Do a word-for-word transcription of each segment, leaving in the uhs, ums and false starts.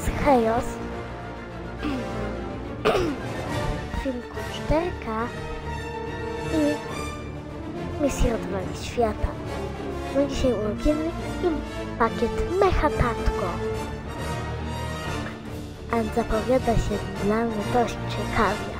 jest Chaos. W filmku cztery K i misję odwalić świata. No dzisiaj ulubiony im pakiet Mecha Tatko. A zapowiada się dla mnie dość ciekawie.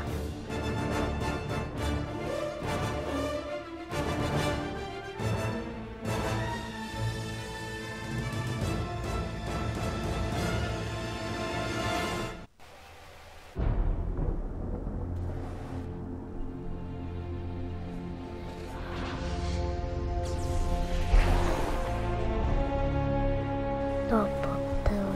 To potem.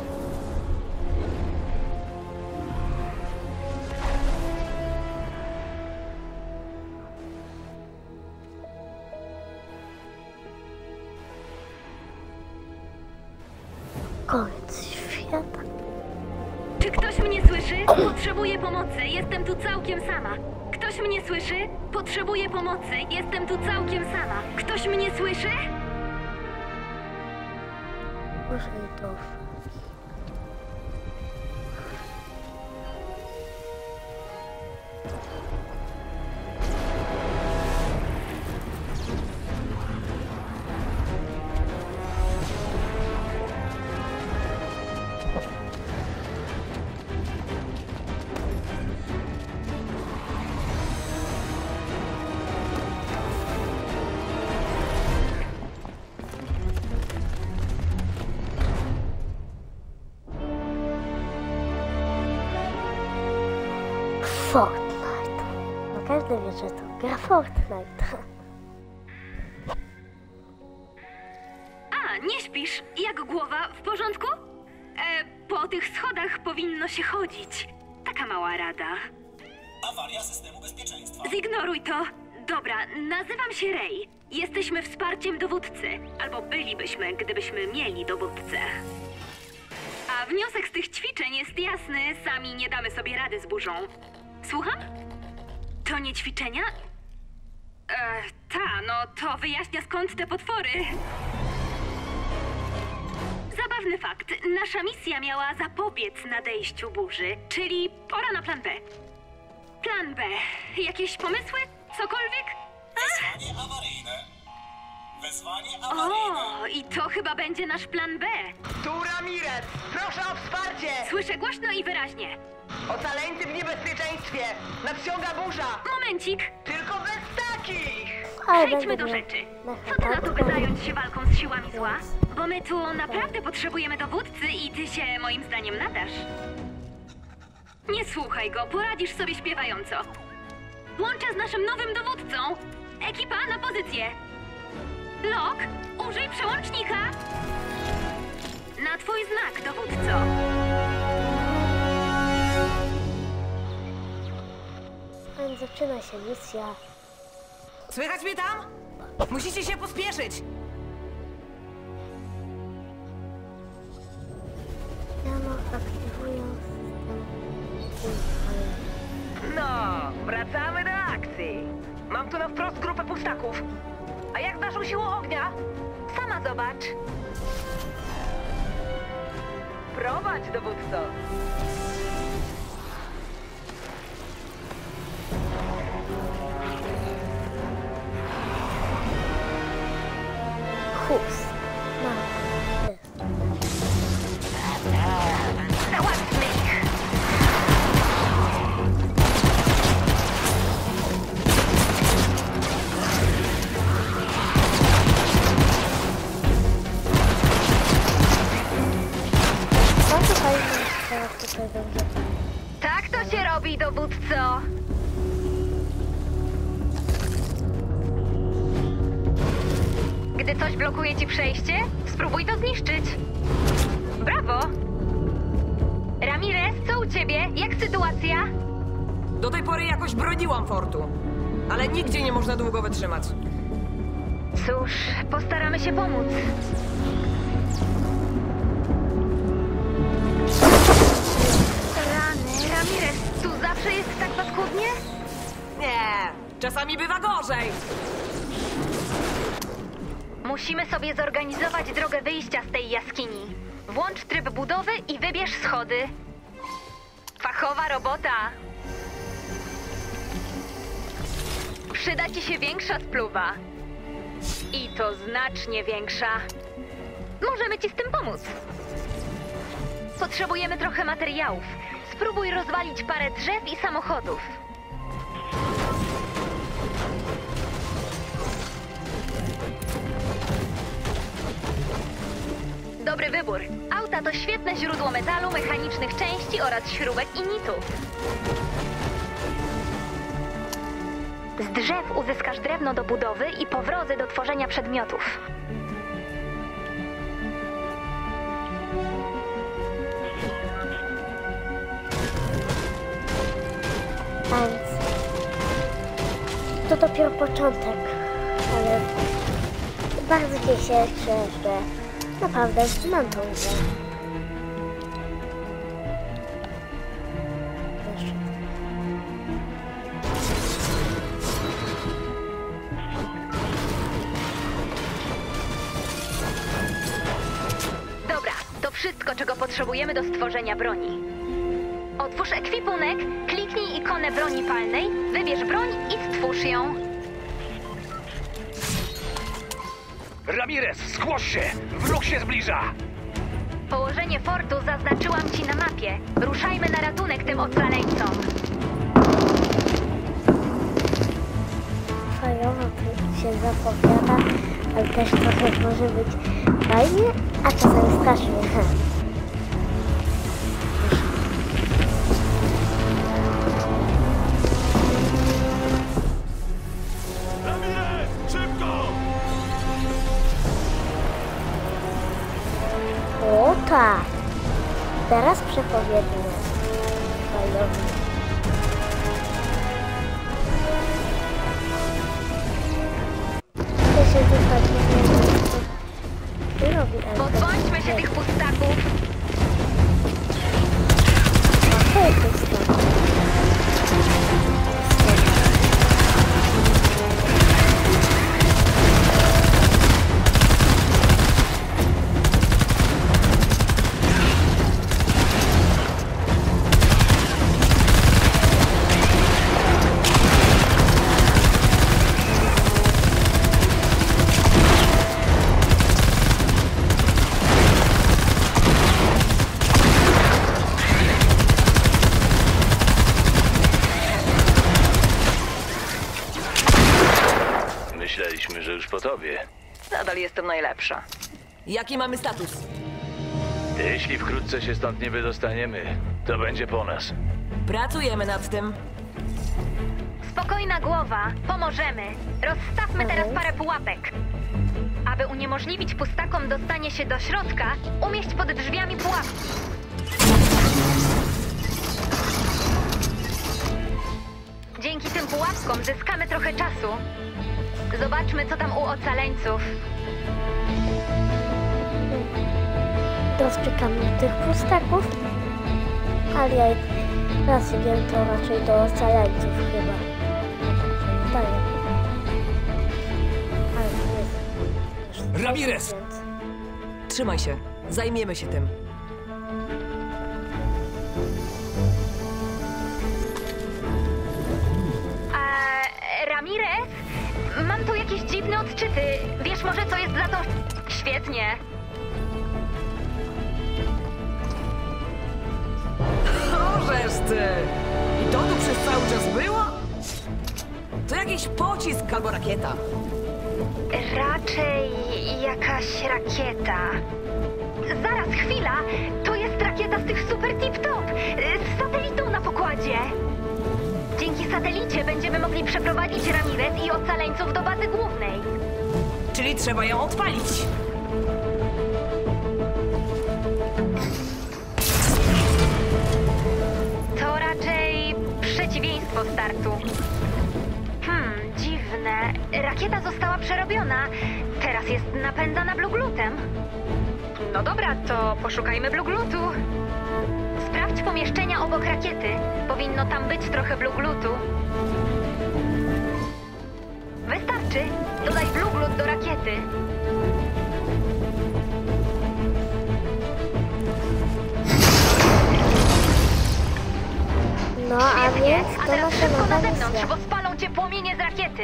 Koniec świata. Czy ktoś mnie słyszy? Potrzebuję pomocy. Jestem tu całkiem sama. Ktoś mnie słyszy? Potrzebuję pomocy. Jestem tu całkiem sama. Ktoś mnie słyszy? Może i to fakt. Fortnite. No każdy wie, że to gra Fortnite. A, nie śpisz? Jak głowa? W porządku? E, po tych schodach powinno się chodzić. Taka mała rada. Awaria systemu bezpieczeństwa. Zignoruj to. Dobra, nazywam się Rey. Jesteśmy wsparciem dowódcy. Albo bylibyśmy, gdybyśmy mieli dowódcę. A wniosek z tych ćwiczeń jest jasny. Sami nie damy sobie rady z burzą. Słucham? To nie ćwiczenia? E, ta, no to wyjaśnia skąd te potwory. Zabawny fakt. Nasza misja miała zapobiec nadejściu burzy, czyli pora na plan B. Plan B. Jakieś pomysły? Cokolwiek? Wezwanie awaryjne. Wezwanie awaryjne. O, i to chyba będzie nasz plan B. Tu Ramirez! Proszę o wsparcie! Słyszę głośno i wyraźnie. Ocaleńcy w niebezpieczeństwie! Nadciąga burza! Momencik. Tylko bez takich! Ale Przejdźmy będę do miał rzeczy. Mecha Co ty na to, by Tatko. zająć się walką z siłami zła? Bo my tu naprawdę potrzebujemy dowódcy i ty się moim zdaniem nadasz. Nie słuchaj go, poradzisz sobie śpiewająco. Łączę z naszym nowym dowódcą. Ekipa na pozycję. Lok, użyj przełącznika. Na twój znak, dowódco. Zanim zaczyna się misja. Słychać mnie tam? Musicie się pospieszyć! Jano aktywują system. No, wracamy do akcji! Mam tu na wprost grupę pustaków. A jak z naszą siłą ognia? Sama zobacz. Prowadź, dowódco! Hus. No, jest. Załatwmy ich. Bardzo fajnie, że tutaj będzie. Tak to się robi, dowódco. Gdy coś blokuje ci przejście, spróbuj to zniszczyć. Brawo! Ramirez, co u ciebie? Jak sytuacja? Do tej pory jakoś broniłam fortu. Ale nigdzie nie można długo wytrzymać. Cóż, postaramy się pomóc. Rany, Ramirez, tu zawsze jest tak paskudnie? Nie, czasami bywa gorzej. Musimy sobie zorganizować drogę wyjścia z tej jaskini. Włącz tryb budowy i wybierz schody. Fachowa robota. Przyda ci się większa spluwa. I to znacznie większa. Możemy ci z tym pomóc. Potrzebujemy trochę materiałów. Spróbuj rozwalić parę drzew i samochodów. Dobry wybór. Auta to świetne źródło metalu, mechanicznych części oraz śrubek i nitów. Z drzew uzyskasz drewno do budowy i powrozy do tworzenia przedmiotów. Więc to dopiero początek, ale bardzo cieszę się, że naprawdę mam tą grę. Dobra, to wszystko, czego potrzebujemy do stworzenia broni. Otwórz ekwipunek, kliknij ikonę broni palnej, wybierz broń i stwórz ją. Ramirez, zgłoś się! Wróg się zbliża! Położenie fortu zaznaczyłam ci na mapie. Ruszajmy na ratunek tym ocaleńcom. Fajowo tu się zapowiada, ale też trochę może być fajnie, a czasami strasznie. Ramirez, szybko! O tak, teraz przepowiednie. Fajowo. To się dokładnie nie wiem, co robi, ale... Pozbądźmy się tych pustaków. To jest pusta. Myśleliśmy, że już po tobie. Nadal jestem najlepsza. Jaki mamy status? Jeśli wkrótce się stąd nie wydostaniemy, to będzie po nas. Pracujemy nad tym. Spokojna głowa, pomożemy. Rozstawmy teraz parę pułapek. Aby uniemożliwić pustakom dostanie się do środka, umieść pod drzwiami pułapki. Dzięki tym pułapkom zyskamy trochę czasu. Zobaczmy, co tam u ocaleńców. Dostrzegamy tych pustaków, ale jak raz wiem, to raczej do ocalańców chyba. Tak. Ale nie jest. Ramirez! Trzymaj się. Zajmiemy się tym. A, Ramirez? Mam tu jakieś dziwne odczyty. Wiesz może, co jest za tą... Świetnie. Możesz ty! I to tu przez cały czas było? To jakiś pocisk albo rakieta. Raczej jakaś rakieta. Zaraz, chwila! To jest rakieta z tych super tip-top! Z satelitą na pokładzie! Dzięki satelicie będziemy mogli przeprowadzić Ramirez i ocaleńców do bazy głównej. Czyli trzeba ją odpalić. To raczej przeciwieństwo startu. Hmm, dziwne. Rakieta została przerobiona. Teraz jest napędzana bluglutem. No dobra, to poszukajmy bluglutu. Sprawdź pomieszczenia obok rakiety. Powinno tam być trochę bluglutu. Wystarczy. Dodaj bluglut do rakiety. na zewnątrz, misja. bo spalą cię płomienie z rakiety.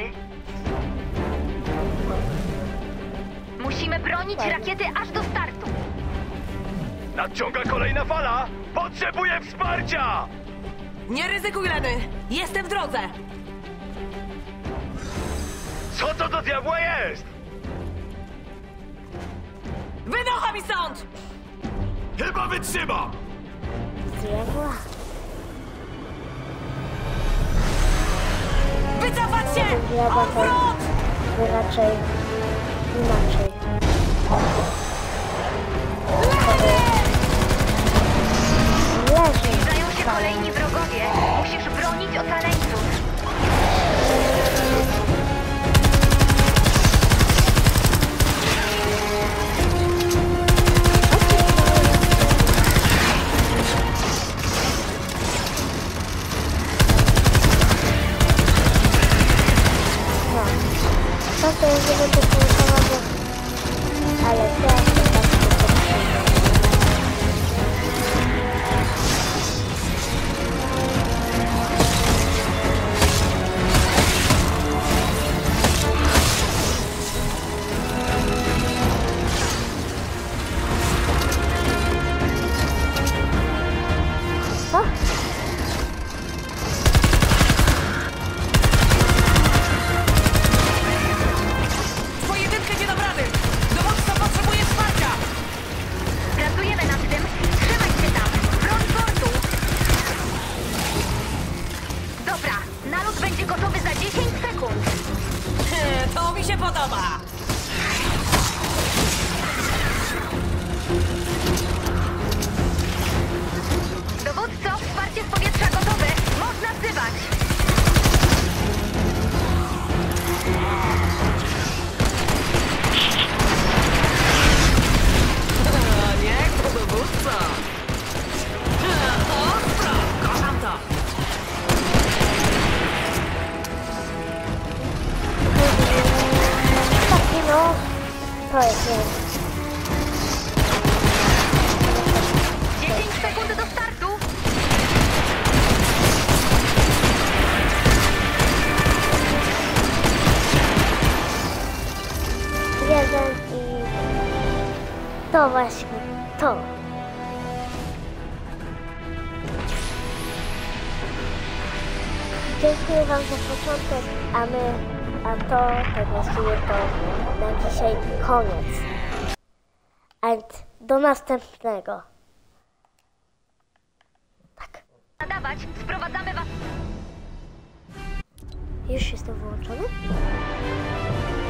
Musimy bronić Ładnie. rakiety aż do startu. Nadciąga kolejna fala! Potrzebuję wsparcia! Nie ryzykuj, Leny! Jestem w drodze! Co to do diabła jest? Wynocha mi stąd! Chyba wytrzyma! Diabła. Wycofać się! Diabła to Odwrót! by raczej inaczej. Leży. Zdają się kolejni wrogowie. Musisz bronić ocaleńców. No. To to jest jego typowo, ale teraz to tak tylko przyjdzie. Co? Pojedynkę nie dam rady! Dowódca potrzebuje wsparcia! Pracujemy nad tym. Trzymaj się tam. Broń portu. Dobra, nalot będzie gotowy za dziesięć sekund. To mi się podoba! Dowódco, wsparcie z powietrza gotowe. Można wzywać. A niech to dowódca! Ostro! Kocham to! Taki no. To jest nie. dziesięć sekund do startu. Jeden i to właśnie, to. Dziękuję wam za początek, a my, a to, tak właściwie to na dzisiaj koniec. And do następnego. Tak. Nadawać, sprowadzamy was. Już jestem wyłączony?